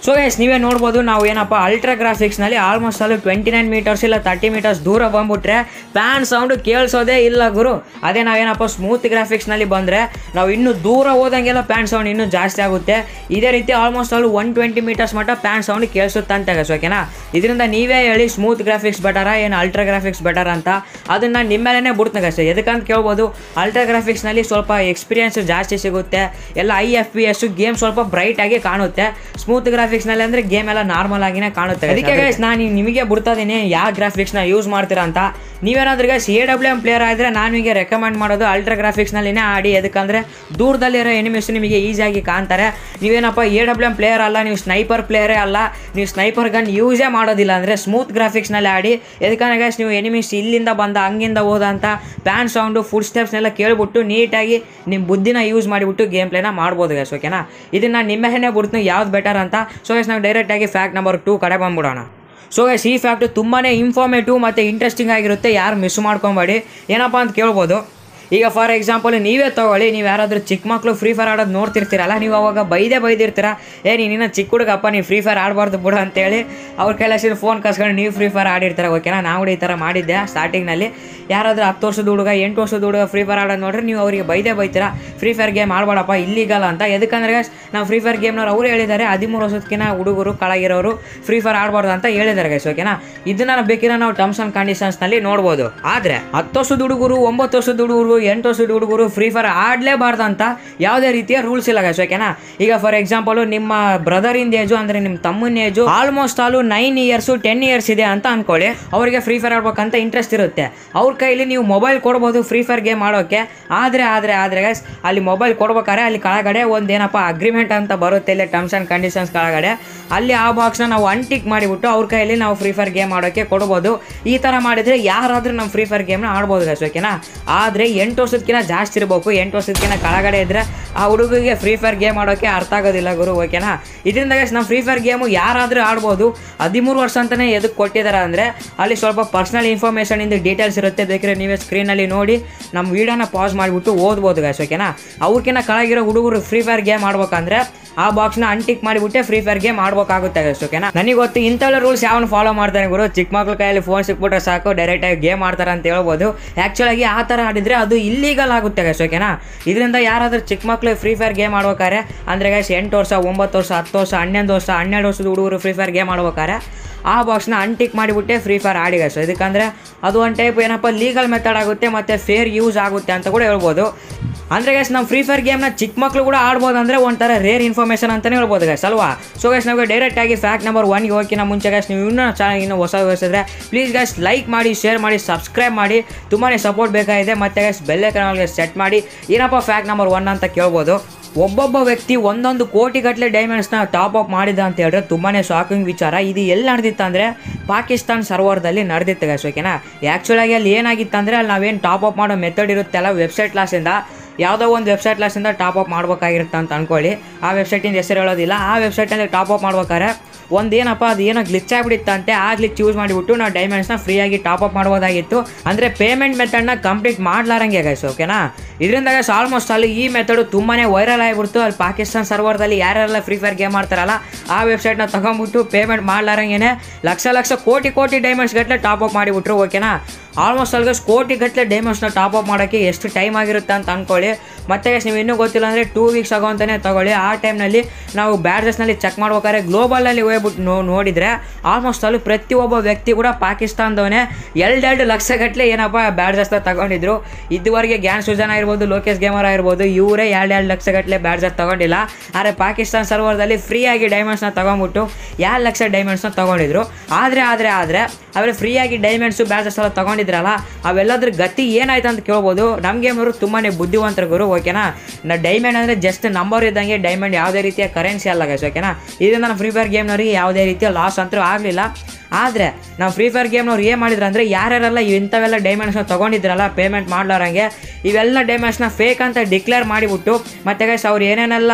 ಸೊ ಗೈಸ್ ನೀವೇ ನೋಡ್ಬೋದು ನಾವು ಏನಪ್ಪ ಅಲ್ಟ್ರಾ ಗ್ರಾಫಿಕ್ಸ್ನಲ್ಲಿ ಆಲ್ಮೋಸ್ಟ್ ಅಲ್ಲಿ ಟ್ವೆಂಟಿ ನೈನ್ ಮೀಟರ್ಸ್ ಇಲ್ಲ ತರ್ಟಿ ಮೀಟರ್ಸ್ ದೂರ ಬಂದ್ಬಿಟ್ರೆ ಫ್ಯಾನ್ ಸೌಂಡು ಕೇಳಿಸೋದೇ ಇಲ್ಲ ಗುರು. ಅದೇ ನಾವೇನಪ್ಪ ಸ್ಮೂತ್ ಗ್ರಾಫಿಕ್ಸ್ನಲ್ಲಿ ಬಂದರೆ ನಾವು ಇನ್ನೂ ದೂರ ಹೋದಂಗೆಲ್ಲ ಫ್ಯಾನ್ ಸೌಂಡ್ ಇನ್ನೂ ಜಾಸ್ತಿ ಆಗುತ್ತೆ. ಇದೇ ರೀತಿ ಆಲ್ಮೋಸ್ಟ್ ಅಲ್ಲಿ ಒನ್ ಟ್ವೆಂಟಿ ಮೀಟರ್ಸ್ ಮಟ್ಟ ಫ್ಯಾನ್ ಸೌಂಡ್ ಕೇಳಿಸುತ್ತೆ ಅಂತ ಗೈಸ್ ಓಕೆನಾ. ಇದರಿಂದ ನೀವೇ ಹೇಳಿ ಸ್ಮೂತ್ ಗ್ರಾಫಿಕ್ಸ್ ಬೆಟರಾ ಏನು ಅಲ್ಟ್ರಾ ಗ್ರಾಫಿಕ್ಸ್ ಬೆಟರ್ ಅಂತ. ಅದನ್ನು ನಿಮ್ಮ ಮೇಲೇ ಬಿಡ್ತೀನಿ ಗೈಸ್. ಎದಕ್ಕಂತ ಕೇಳ್ಬೋದು, ಅಲ್ಟ್ರಾ ಗ್ರಾಫಿಕ್ಸ್ನಲ್ಲಿ ಸ್ವಲ್ಪ ಎಕ್ಸ್ಪೀರಿಯನ್ಸ್ ಜಾಸ್ತಿ ಸಿಗುತ್ತೆ, ಎಲ್ಲ I F P S game ಸ್ವಲ್ಪ ಬ್ರೈಟ್ ಆಗಿ ಕಾಣುತ್ತೆ. ಸ್ಮೂತ್ ಗ್ರಾಫಿಕ್ಸ್ನಲ್ಲಿ ಅಂದರೆ ಗೇಮ್ ಎಲ್ಲ ನಾರ್ಮಲ್ ಆಗಿನೇ ಕಾಣುತ್ತೆ. ಅದಕ್ಕೆ ಗೈಸ್ ನಾನು ನಿಮಗೆ ಬಿಡ್ತಾ ಇದ್ದೀನಿ ಯಾವ ಗ್ರಾಫಿಕ್ಸ್ನ ಯೂಸ್ ಮಾಡ್ತೀರಾ ಅಂತ. ನೀವೇನಾದ್ರೂ guys A W M player ಆದರೆ ನಾನು ನಿಮಗೆ ರೆಕಮೆಂಡ್ ಮಾಡೋದು ಅಲ್ಟ್ರಾ ಗ್ರಾಫಿಕ್ಸ್ನಲ್ಲಿನೇ ಆಡಿ. ಎದಕ್ಕಂದರೆ ದೂರದಲ್ಲಿರೋ ಎನಿಮಿಸ್ ನಿಮಗೆ ಈಸಿಯಾಗಿ ಕಾಣ್ತಾರೆ. ನೀವೇನಪ್ಪ ಎ ಡಬ್ಲ್ಯೂ ಎಮ್ ಪ್ಲೇಯರ್ ಅಲ್ಲ, ನೀವು ಸ್ನೈಪರ್ ಪ್ಲೇಯರೇ ಅಲ್ಲ, ನೀವು ಸ್ನೈಪರ್ ಗನ್ ಯೂಸೇ ಮಾಡೋದಿಲ್ಲ ಅಂದರೆ ಸ್ಮೂತ್ ಗ್ರಾಫಿಕ್ಸ್ನಲ್ಲಿ ಆಡಿ. ಎದಕ್ಕಂದ್ರೆ ಗೈಸ್ ನೀವು ಎನಿಮಿಸ್ ಇಲ್ಲಿಂದ ಬಂದ ಹಂಗಿಂದ ಹೋದ ಅಂತ ಪ್ಯಾನ್ ಸೌಂಡು ಫುಡ್ ಸ್ಟೆಪ್ಸ್ನೆಲ್ಲ ಕೇಳ್ಬಿಟ್ಟು ನೀಟಾಗಿ ನಿಮ್ಮ ಬುದ್ಧಿನ ಯೂಸ್ ಮಾಡಿಬಿಟ್ಟು ಗೇಮ್ ಪ್ಲೇನ ಮಾಡ್ಬೋದು ಗೈಸ್ ಓಕೆನಾ. ಇದನ್ನು ನಿಮ್ಮ ಮೇಲೇ ಬಿಡ್ತೀನಿ ಯಾವ್ದು ಬೆಟರ್ ಅಂತ. ಸೊ ಗೈಸ್ ನಾವು ಡೈರೆಕ್ಟಾಗಿ ಫ್ಯಾಕ್ಟ್ ನಂಬರ್ ಟೂ ಕಡೆ ಬಂದ್ಬಿಡೋಣ. ಸೊ ಗೈಸ್ ಈ ಫ್ಯಾಕ್ಟ್ ತುಂಬಾ ಇನ್ಫಾರ್ಮೇಟಿವ್ ಮತ್ತು ಇಂಟ್ರೆಸ್ಟಿಂಗ್ ಆಗಿರುತ್ತೆ, ಯಾರು ಮಿಸ್ ಮಾಡ್ಕೊಬೇಡಿ. ಏನಪ್ಪ ಅಂತ ಕೇಳ್ಬೋದು, ಈಗ ಫಾರ್ ಎಕ್ಸಾಂಪಲ್ ನೀವೇ ತೊಗೊಳ್ಳಿ, ನೀವು ಯಾರಾದರೂ ಚಿಕ್ಕ ಮಕ್ಕಳು ಫ್ರೀ ಫೈರ್ ಆಡೋದು ನೋಡ್ತಿರ್ತೀರಲ್ಲ, ನೀವು ಅವಾಗ ಬೈದೇ ಬೈದಿರ್ತೀರ, ಏ ನೀನು ಚಿಕ್ಕ ಹುಡುಗಪ್ಪ ನೀವು ಫ್ರೀ ಫೈರ್ ಆಡಬಾರ್ದು ಬಿಡು ಅಂತೇಳಿ ಅವ್ರ ಕೈಲಾಸಿ ಫೋನ್ ಕಸ್ಕೊಂಡು ನೀವು ಫ್ರೀ ಫೈರ್ ಆಡಿರ್ತಾರೆ ಓಕೆನಾ. ನಾವು ಈ ಥರ ಮಾಡಿದ್ದೆ ಸ್ಟಾರ್ಟಿಂಗ್ನಲ್ಲಿ. ಯಾರಾದರೂ ಹತ್ತು ವರ್ಷದ ಹುಡುಗ ಎಂಟು ವರ್ಷದ ಹುಡುಗ ಫ್ರೀ ಫೈರ್ ಆಡೋದು ನೋಡ್ರಿ ನೀವು ಅವರಿಗೆ ಬೈದೇ ಬೈತೀರ, ಫ್ರೀ ಫೈರ್ ಗೇಮ್ ಆಡಬೇಡಪ್ಪ ಇಲ್ಲಿಗಲ್ಲ ಅಂತ. ಎದಕ್ಕಂದ್ರೆ ಗೈಸ್ ನಾವು ಫ್ರೀ ಫೈರ್ ಗೇಮ್ನವ್ರು ಅವರು ಹೇಳಿದ್ದಾರೆ ಹದಿಮೂರು ವರ್ಷದಕ್ಕಿಂತ ಹುಡುಗರು ಕೆಳಗಿರೋರು ಫ್ರೀ ಫೈರ್ ಆಡಬಾರ್ದು ಅಂತ ಹೇಳಿದ್ದಾರೆ ಗೈಸ್ ಓಕೆನಾ. ಇದನ್ನ ಬೇಕಿದ್ರೆ ನಾವು ಟರ್ಮ್ಸ್ ಆ್ಯಂಡ್ ಕಂಡೀಷನ್ಸ್ನಲ್ಲಿ ನೋಡ್ಬೋದು. ಆದರೆ ಹತ್ತು ವರ್ಷದ ಹುಡುಗರು, ಒಂಬತ್ತು ವರ್ಷದ ಹುಡುಗರು, ಎಂಟು ವರ್ಷದ ಹುಡುಗರು ಫ್ರೀ ಫೈರ್ ಆಡಲೇಬಾರ್ದು ಅಂತ ಯಾವುದೇ ರೀತಿಯ ರೂಲ್ಸ್ ಇಲ್ಲ ಗೈಸ್ ಓಕೆನಾ. ಈಗ ಫಾರ್ ಎಕ್ಸಾಂಪಲ್ ನಿಮ್ಮ ಬ್ರದರಿಂದ ಏಜು ಅಂದರೆ ನಿಮ್ಮ ತಮ್ಮನ age almost all nine years ten years ಇದೆ ಅಂತ ಅನ್ಕೊಳ್ಳಿ. ಅವರಿಗೆ ಫ್ರೀ ಫೈರ್ ಆಡ್ಬೇಕಂತ ಇಂಟ್ರೆಸ್ಟ್ ಇರುತ್ತೆ. ಅವ್ರ ಕೈಲಿ ನೀವು ಮೊಬೈಲ್ ಕೊಡ್ಬೋದು ಫ್ರೀ ಫೈರ್ ಗೇಮ್ ಆಡೋಕ್ಕೆ. ಆದರೆ ಆದರೆ ಆದರೆ ಗೈಸ್ ಅಲ್ಲಿ ಮೊಬೈಲ್ ಕೊಡ್ಬೇಕಾದ್ರೆ ಅಲ್ಲಿ ಕೆಳಗಡೆ ಒಂದು ಏನಪ್ಪ ಅಗ್ರಿಮೆಂಟ್ ಅಂತ ಬರುತ್ತೆ, ಇಲ್ಲಿ ಟರ್ಮ್ಸ್ ಆ್ಯಂಡ್ ಕಂಡೀಷನ್ಸ್ ಕೆಳಗಡೆ. ಅಲ್ಲಿ ಆ ಬಾಕ್ಸ್ನ ನಾವು ಅನ್ಟಿಕ್ ಮಾಡಿಬಿಟ್ಟು ಅವ್ರ ಕೈಯಲ್ಲಿ ನಾವು ಫ್ರೀ ಫೈರ್ ಗೇಮ್ ಆಡೋಕ್ಕೆ ಕೊಡ್ಬೋದು. ಈ ಥರ ಮಾಡಿದರೆ ಯಾರಾದರೂ ನಮ್ಮ ಫ್ರೀ ಫೈರ್ ಗೇಮ್ನ ಆಡ್ಬೋದು ಗೈಸ್ ಓಕೆನಾ. ಆದರೆ ಎಂಟು ವರ್ಷಕ್ಕಿಂತ ಜಾಸ್ತಿ ಇರಬೇಕು, ಎಂಟು ವರ್ಷಕ್ಕಿಂತ ಕೆಳಗಡೆ ಇದ್ದರೆ ಆ ಹುಡುಗಿಗೆ ಫ್ರೀ ಫೈರ್ ಗೇಮ್ ಆಡೋಕ್ಕೆ ಅರ್ಥ ಆಗೋದಿಲ್ಲ ಗುರು ಓಕೆನಾ. ಇದರಿಂದ ಗೈಸ್ ನಮ್ಮ ಫ್ರೀ ಫೈರ್ ಗೇಮು ಯಾರಾದರೂ ಆಡ್ಬೋದು. ಹದಿಮೂರು ವರ್ಷ ಅಂತಲೇ ಎದಕ್ಕೆ ಕೊಟ್ಟಿದ್ದಾರೆ ಅಂದರೆ ಅಲ್ಲಿ ಸ್ವಲ್ಪ ಪರ್ಸ್ನಲ್ ಇನ್ಫಾರ್ಮೇಷನ್ ಇಂದ ಡೀಟೇಲ್ಸ್ ಇರುತ್ತೆ. ಬೇಕಿದ್ರೆ ನೀವೇ ಸ್ಕ್ರೀನಲ್ಲಿ ನೋಡಿ ನಮ್ಮ ವೀಡಿಯೋನ ಪಾಸ್ ಮಾಡಿಬಿಟ್ಟು ಓದ್ಬೋದು ಗೈಸ್ ಓಕೆನಾ. ಅವ್ರಿಗಿನ್ನ ಕೆಳಗಿರೋ ಹುಡುಗರು ಫ್ರೀ ಫೈರ್ ಗೇಮ್ ಆಡ್ಬೇಕಂದ್ರೆ ಆ ಬಾಕ್ಸ್ನ ಅನ್ಟಿಕ್ ಮಾಡಿಬಿಟ್ಟೆ ಫ್ರೀ ಫೈರ್ ಗೇಮ್ ಆಡ್ಬೇಕಾಗುತ್ತೆ ಗೈಸ್ ಓಕೆನಾ. ನನಗೆ ಗೊತ್ತು ಇಂಥೆಲ್ಲ ರೂಲ್ಸ್ ಯಾವನು ಫಾಲೋ ಮಾಡ್ತಾರೆ ಗುರು. ಚಿಕ್ಕ ಮಕ್ಳ ಕೈಯಲ್ಲಿ ಫೋನ್ ಸಿಕ್ಬಿಟ್ರೆ ಸಾಕು ಡೈರೆಕ್ಟಾಗಿ ಗೇಮ್ ಆಡ್ತಾರೆ ಅಂತ ಹೇಳ್ಬೋದು. ಆ್ಯಕ್ಚುಲಾಗಿ ಆ ಥರ ಆಡಿದರೆ ಅದು ಇಲ್ಲೀಗಲ್ ಆಗುತ್ತೆ ಗೈಸ್ ಓಕೆನಾ. ಇದರಿಂದ ಯಾರಾದರೂ ಚಿಕ್ಕ ಮಕ್ಳು ಫ್ರೀ ಫೈರ್ ಗೇಮ್ ಆಡ್ಬೇಕಾರೆ ಅಂದರೆ ಗೈಸ್ ಎಂಟು ವರ್ಷ, ಒಂಬತ್ತು ವರ್ಷ, ಹತ್ತು ವರ್ಷ, ಹನ್ನೊಂದು ವರ್ಷ, ಹನ್ನೆರಡು ವರ್ಷದ ಹುಡುಗರು ಫ್ರೀ ಫೈರ್ ಗೇಮ್ ಆಡ್ಬೇಕಾರೆ ಆ ಬಾಕ್ಸ್ನ ಅನ್ಟಿಕ್ ಮಾಡಿಬಿಟ್ಟೆ ಫ್ರೀ ಫೈರ್ ಆಡಿ ಗೈಸ್. ಇದಕ್ಕಂದರೆ ಅದು ಒಂದು ಟೈಪ್ ಏನಪ್ಪ ಲೀಗಲ್ ಮೆಥಡ್ ಆಗುತ್ತೆ ಮತ್ತು ಫೇರ್ ಯೂಸ್ ಆಗುತ್ತೆ ಅಂತ ಕೂಡ ಹೇಳ್ಬೋದು. ಅಂದರೆ ಗೈಸ್ ನಮ್ಮ ಫ್ರೀ ಫೈರ್ ಗೇಮ್ನ ಚಿಕ್ಕ ಮಕ್ಕಳು ಕೂಡ ಆಡ್ಬೋದು ಅಂದರೆ ಒಂಥರ ರೇರ್ ಇನ್ಫಾರ್ಮೇಷನ್ ಅಂತಲೇ ಹೇಳ್ಬೋದು ಗೈಸ್ ಅಲ್ವಾ. ಸೊ ಗೈಸ್ ನಾವು ಡೈರೆಕ್ಟಾಗಿ ಫ್ಯಾಕ್ಟ್ ನಂಬರ್ ಒನ್ಗೆ ಹೋಗಿನ ಮುಂಚೆ ಗೈಸ್ ನೀವು ಇನ್ನೂ ಚಾನಲ್ ಇನ್ನೂ ಹೊಸ ವಹಿಸಿದ್ರೆ ಪ್ಲೀಸ್ ಗೈಸ್ ಲೈಕ್ ಮಾಡಿ, ಶೇರ್ ಮಾಡಿ, ಸಬ್ಸ್ಕ್ರೈಬ್ ಮಾಡಿ, ತುಂಬಾ ಸಪೋರ್ಟ್ ಬೇಕಾಗಿದೆ. ಮತ್ತು ಗೈಸ್ ಬೆಲ್ಲೈಕನ್ಗೆ ಸೆಟ್ ಮಾಡಿ. ಏನಪ್ಪ ಫ್ಯಾಕ್ಟ್ ನಂಬರ್ ಒನ್ ಅಂತ ಕೇಳ್ಬೋದು, ಒಬ್ಬೊಬ್ಬ ವ್ಯಕ್ತಿ ಒಂದೊಂದು ಕೋಟಿಗಟ್ಟಲೆ ಡೈಮಂಡ್ಸ್ನ ಟಾಪ್ ಅಪ್ ಮಾಡಿದ ಅಂತ ಹೇಳಿದ್ರೆ ತುಂಬಾ ಶಾಕಿಂಗ್ ವಿಚಾರ. ಇದು ಎಲ್ಲಿ ನಡೆದಿತ್ತು ಅಂದರೆ ಪಾಕಿಸ್ತಾನ್ ಸರ್ವರ್ದಲ್ಲಿ ನಡೆದಿತ್ತು ಗೈಸ್ ಓಕೆನಾ. ಆ್ಯಕ್ಚುಲಾಗಿ ಅಲ್ಲಿ ಏನಾಗಿತ್ತು ಅಂದರೆ ಅಲ್ಲಿ ನಾವೇನು ಟಾಪ್ ಅಪ್ ಮಾಡೋ ಮೆಥಡ್ ಇರುತ್ತೆ ಅಲ್ಲ, ವೆಬ್ಸೈಟ್ ಕ್ಲಾಸಿಂದ ಯಾವುದೋ ಒಂದು ವೆಬ್ಸೈಟ್ ಕ್ಲಾಸಿಂದ ಟಾಪ್ ಅಪ್ ಮಾಡ್ಬೇಕಾಗಿರುತ್ತೆ ಅಂತ ಅಂದ್ಕೊಳ್ಳಿ. ಆ ವೆಬ್ಸೈಟಿಂದ ಹೆಸರು ಹೇಳೋದಿಲ್ಲ. ಆ ವೆಬ್ಸೈಟಲ್ಲಿ ಟಾಪ್ ಅಪ್ ಮಾಡ್ಬೇಕಾದ್ರೆ ಒಂದು ಏನಪ್ಪ ಅದು ಏನೋ ಗ್ಲಿಚ್ ಆಗಿಬಿಡುತ್ತಂತೆ. ಆ ಗ್ಲಿಚ್ ಯೂಸ್ ಮಾಡಿಬಿಟ್ಟು ನಾವು ಡೈಮಂಡ್ಸ್ನ ಫ್ರೀಯಾಗಿ ಟಾಪ್ ಅಪ್ ಮಾಡ್ಬೋದಾಗಿತ್ತು. ಅಂದರೆ ಪೇಮೆಂಟ್ ಮೆಥಡ್ನ ಕಂಪ್ಲೀಟ್ ಮಾಡ್ಲಾರಂಗೆ ಗೈಸ್ ಓಕೆನಾ. ಇದರಿಂದ ಗೈಸ್ ಆಲ್ಮೋಸ್ಟ್ ಅಲ್ಲಿ ಈ ಮೆಥಡು ತುಂಬಾ ವೈರಲ್ ಆಗಿಬಿಡ್ತು. ಅಲ್ಲಿ ಪಾಕಿಸ್ತಾನ್ ಸರ್ವರ್ದಲ್ಲಿ ಯಾರ್ಯಾರೆಲ್ಲ ಫ್ರೀ ಫೈರ್ ಗೇಮ್ ಮಾಡ್ತಾರಲ್ಲ ಆ ವೆಬ್ಸೈಟ್ನ ತೊಗೊಂಡ್ಬಿಟ್ಟು ಪೇಮೆಂಟ್ ಮಾಡ್ಲಾರಂಗೆ ಲಕ್ಷ ಲಕ್ಷ ಕೋಟಿ ಕೋಟಿ ಡೈಮಂಡ್ಸ್ ಗಟ್ಟಲೆ ಟಾಪ್ ಅಪ್ ಮಾಡಿಬಿಟ್ರು ಓಕೆನಾ. ಆಲ್ಮೋಸ್ಟ್ ಅಲ್ಲಿ ಗೈಸ್ ಕೋಟಿ ಗಟ್ಟಲೆ ಡೈಮಂಡ್ಸ್ನ ಟಾಪ್ ಅಪ್ ಮಾಡೋಕ್ಕೆ ಎಷ್ಟು ಟೈಮ್ ಆಗಿರುತ್ತೆ ಅಂತ ಅಂದ್ಕೊಳ್ಳಿ. ಮತ್ತು ಗೈಸ್ ನೀವು ಇನ್ನೂ ಗೊತ್ತಿಲ್ಲ ಅಂದರೆ ಟೂ ವೀಕ್ಸ್ ಆಗೋ ಅಂತಲೇ ತೊಗೊಳ್ಳಿ. ಆ ಟೈಮ್ನಲ್ಲಿ ನಾವು ಬ್ಯಾಡ್ಜಸ್ನಲ್ಲಿ ಚೆಕ್ ಮಾಡ್ಬೇಕಾದ್ರೆ ಗ್ಲೋಬಲಲ್ಲಿ ಹೋಗ್ಬಿಟ್ಟು ನೋ ನೋಡಿದರೆ ಆಲ್ಮೋಸ್ಟ್ ಅಲ್ಲಿ ಪ್ರತಿಯೊಬ್ಬ ವ್ಯಕ್ತಿ ಕೂಡ ಪಾಕಿಸ್ತಾನದವನೇ ಎರಡೆರಡು ಲಕ್ಷ ಗಟ್ಟಲೆ ಏನಪ್ಪ ಬ್ಯಾಡ್ಜಸ್ನ ತಗೊಂಡಿದ್ರು. ಇದುವರೆಗೆ ಗ್ಯಾನ್ ಸುಜಾನ್ ಆಗಿರ್ಬೋದು, ಲೋಕೇಶ್ ಗೇಮರ್ ಆಗಿರ್ಬೋದು, ಇವರೇ ಎರಡೆರಡು ಲಕ್ಷ ಗಟ್ಟಲೆ ಬ್ಯಾಡ್ಜಸ್ ತೊಗೊಂಡಿಲ್ಲ. ಆದರೆ ಪಾಕಿಸ್ತಾನ್ ಸರ್ವರ್ದಲ್ಲಿ ಫ್ರೀಯಾಗಿ ಡೈಮಂಡ್ಸ್ನ ತೊಗೊಂಡ್ಬಿಟ್ಟು ಎರಡು ಲಕ್ಷ ಡೈಮಂಡ್ಸ್ನ ತೊಗೊಂಡಿದ್ರು. ಆದರೆ ಆದರೆ ಆದರೆ ಅವರೇ ಫ್ರೀಯಾಗಿ ಡೈಮಂಡ್ಸು ಬ್ಯಾಡ್ಜಸ್ ಎಲ್ಲ ತೊಗೊಂಡಿದ್ರಲ್ಲ ಅವೆಲ್ಲದ್ರ ಗತಿ ಏನಾಯ್ತು ಅಂತ ಕೇಳ್ಬೋದು. ನಮ್ಮ ಗೇಮರು ತುಂಬಾ ಬುದ್ಧಿವಂತರು ಗುರು ಓಕೆನಾ. ನಾ ಡೈಮಂಡ್ ಅಂದರೆ ಜಸ್ಟ್ ನಂಬರ್ ಇದ್ದಂಗೆ, ಡೈಮಂಡ್ ಯಾವುದೇ ರೀತಿಯ ಕರೆನ್ಸಿ ಅಲ್ಲ ಗೈಸ್ ಓಕೆನಾ. ಇದರಿಂದ ನಮ್ಮ ಫ್ರೀ ಫೈರ್ ಗೇಮ್ನವ್ರಿಗೆ ಯಾವುದೇ ರೀತಿಯ ಲಾಸ್ ಅಂತೂ ಆಗಲಿಲ್ಲ. ಆದರೆ ನಾವು ಫ್ರೀ ಫೈರ್ ಗೇಮ್ನವ್ರು ಏನು ಮಾಡಿದ್ರು ಅಂದರೆ ಯಾರ್ಯಾರೆಲ್ಲ ಇಂಥವೆಲ್ಲ ಡೈಮಂಡ್ಸ್ನ ತೊಗೊಂಡಿದ್ರಲ್ಲ ಪೇಮೆಂಟ್ ಮಾಡ್ಲಾರಂಗೆ ಇವೆಲ್ಲ ಡೈಮಂಡ್ಸ್ನ ಫೇಕ್ ಅಂತ ಡಿಕ್ಲೇರ್ ಮಾಡಿಬಿಟ್ಟು ಮತ್ತೆ ಗೈಸ್ ಅವ್ರು ಏನೇನೆಲ್ಲ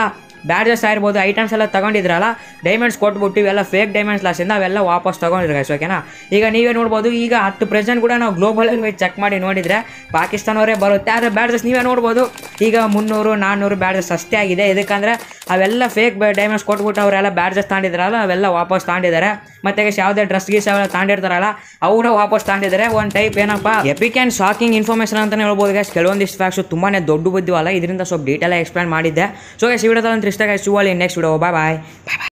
ಬ್ಯಾಡ್ಜಸ್ ಆಗಿರ್ಬೋದು ಐಟಮ್ಸ್ ಎಲ್ಲ ತಗೊಂಡಿದ್ರಲ್ಲ ಡೈಮಂಡ್ಸ್ ಕೊಟ್ಬಿಟ್ಟು ಇವೆಲ್ಲ ಫೇಕ್ ಡೈಮಂಡ್ಸ್ ಲಾಸಿಂದ ಅವೆಲ್ಲ ವಾಪಸ್ ತಗೊಂಡಿದ್ರು ಗೈಸ್ ಓಕೆನಾ. ಈಗ ನೀವೇ ನೋಡ್ಬೋದು ಈಗ ಹತ್ತು ಪ್ರೆಸೆಂಟ್ ಕೂಡ ನಾವು ಗ್ಲೋಬಲ್ ಚೆಕ್ ಮಾಡಿ ನೋಡಿದರೆ ಪಾಕಿಸ್ತಾನವರೇ ಬರುತ್ತೆ. ಆದರೆ ಬ್ಯಾಡ್ಜಸ್ ನೀವೇ ನೋಡ್ಬೋದು ಈಗ ಮುನ್ನೂರು ನಾನ್ನೂರು ಬ್ಯಾಡ್ಜಸ್ ಅಷ್ಟೇ ಆಗಿದೆ. ಇದಕ್ಕಂದರೆ ಅವೆಲ್ಲ ಫೇಕ್ ಡೈಮಂಡ್ಸ್ ಕೊಟ್ಬಿಟ್ಟು ಅವರೆಲ್ಲ ಬ್ಯಾಡ್ಜಸ್ ತಗೊಂಡಿದ್ರಲ್ಲ ಅವೆಲ್ಲ ವಾಪಸ್ ತಗೊಂಡಿದ್ದಾರೆ. ಮತ್ತು ಯಾವುದೇ ಡ್ರೆಸ್ ಗೀಸ್ ಅವೆಲ್ಲ ತಗೊಂಡಿರ್ತಾರಲ್ಲ ಅವನ್ನ ವಾಪಸ್ ತಗೊಂಡಿದ್ದಾರೆ. ಒಂದು ಟೈಪ್ ಏನಪ್ಪ ಎಪಿಕ್ ಆ್ಯಂಡ್ ಶಾಕಿಂಗ್ ಇನ್ಫಾರ್ಮೇಷನ್ ಅಂತಲೇ ಹೇಳ್ಬೋದು ಗೈಸ್. ಕೆಲವೊಂದಿಷ್ಟು ಫ್ಯಾಕ್ಟ್ಸು ತುಂಬಾ ದೊಡ್ಡ ಬುದ್ಧಿವಲ್ಲ, ಇದರಿಂದ ಸ್ವಲ್ಪ ಡೀಟೇಲಾಗಿ ಎಕ್ಸ್ಪ್ಲೇನ್ ಮಾಡಿದ್ದೆ. ಸೊ ಗೈಸ್ ಈ ವಿಡಿಯೋದಲ್ಲಿ ಇಷ್ಟ ಗೈಸ್. ನೆಕ್ಸ್ಟ್ ವಿಡಿಯೋ ಬಾಯ್ ಬಾಯ್.